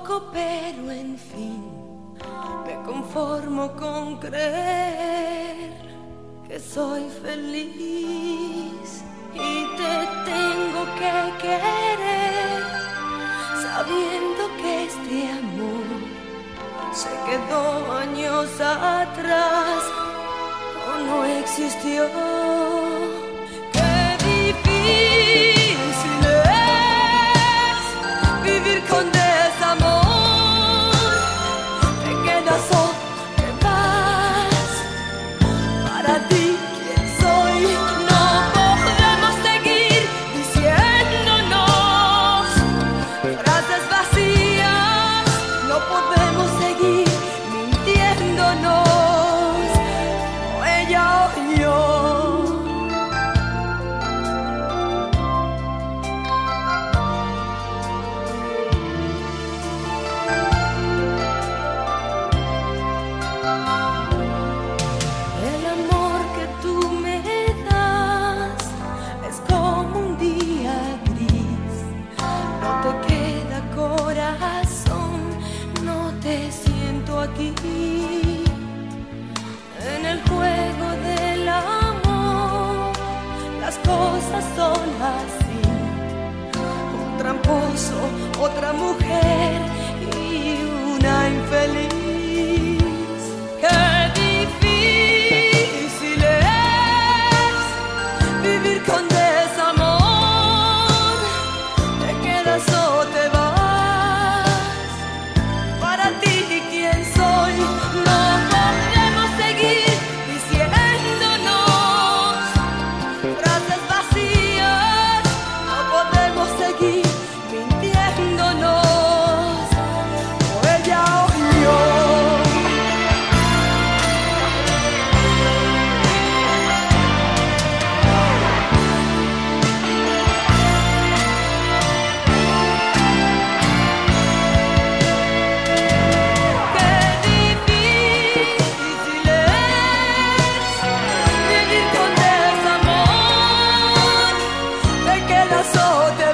poco, pero en fin me conformo con creer que soy feliz y te tengo que querer, sabiendo que este amor se quedó años atrás o no existió. Qué difícil es vivir con desamor. Te quedas o te vas. Para ti, ¿quién soy? No podemos seguir diciéndonos frases vacías. No podemos seguir mintiéndonos, o ella o yo. El amor que tú me das es como un día gris. No te queda corazón, no te siento aquí. En el juego del amor las cosas son así. Un tramposo, otra mujer y una infeliz. Qué difícil es vivir con desamor. Te quedas o te vas. Para ti, ¿quién soy? No podemos seguir diciéndonos frases vacías. No podemos seguir mintiéndonos, o ella o yo. Qué difícil es vivir con desamor. Te quedas o te